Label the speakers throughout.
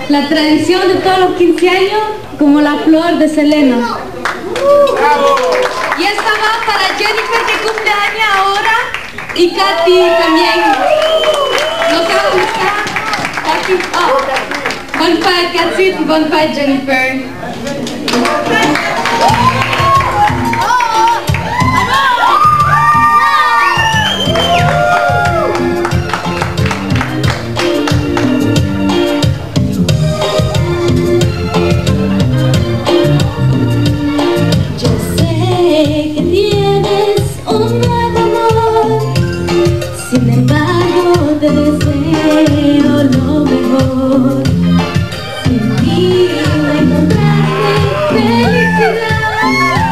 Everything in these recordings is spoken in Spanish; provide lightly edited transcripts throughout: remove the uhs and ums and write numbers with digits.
Speaker 1: la tradición de todos los 15 años, como la flor de Selena.
Speaker 2: ¡Bravo!
Speaker 1: Y esta va para Jennifer, que cumple años ahora, y Katy también. ¿No sabes dónde está? Katy. Oh. Bonfire Katy, bonfire Jennifer.
Speaker 3: Sin embargo, te deseo lo mejor. Sin ti no encontraré felicidad.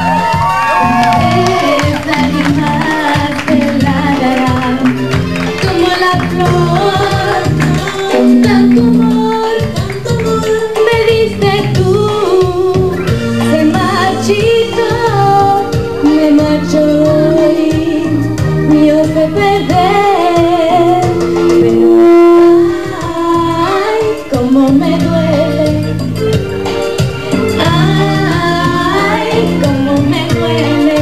Speaker 3: Es alguien más te la dará. Como la flor, con tanto amor, me diste tú. Se marchito, me marchó y yo te perdí. Cómo me duele, ay, cómo me duele.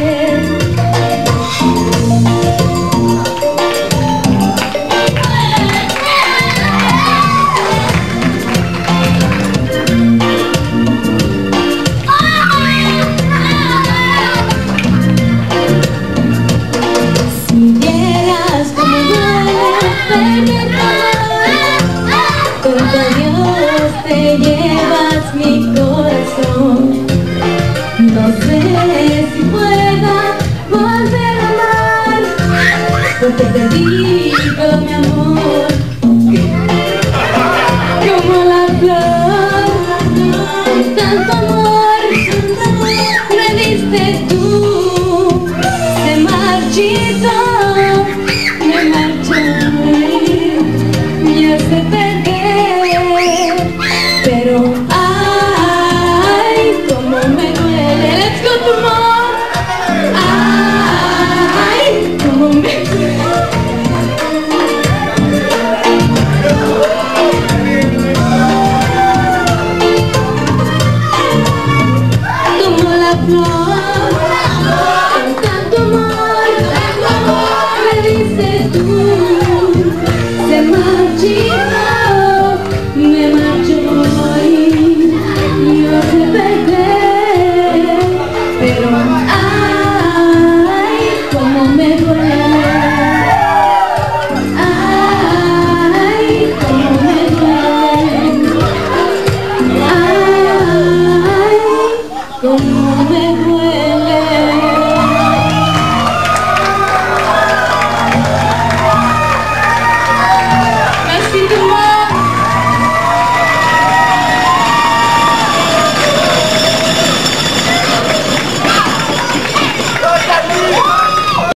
Speaker 3: Si vieras cómo duele perder tu amor, con Dios te llevas mi corazón. No sé si pueda volver a amar, porque te digo, mi amor, como la flor, con tanto amor, me diste tú. Se marchito, me marchó y yo se perdí. Pero ay, cómo me duele. Let's go tomorrow. Ay, cómo me duele. Como la flor, con tanto amor, me dices tú. Se marchito, me marchó y yo te perdí.